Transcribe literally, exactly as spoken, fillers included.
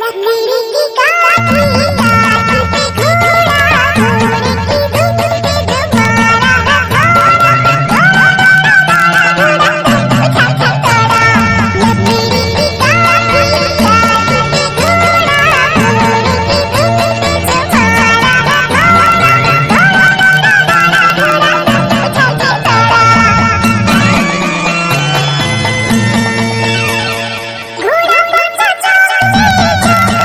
लकड़ी की काठी काठी पे घोड़ा घोड़े की दुम पे तुम्हारा लकड़ी की काठी काठी पे घोड़ा घोड़े की दुम पे तुम्हारा घोड़ा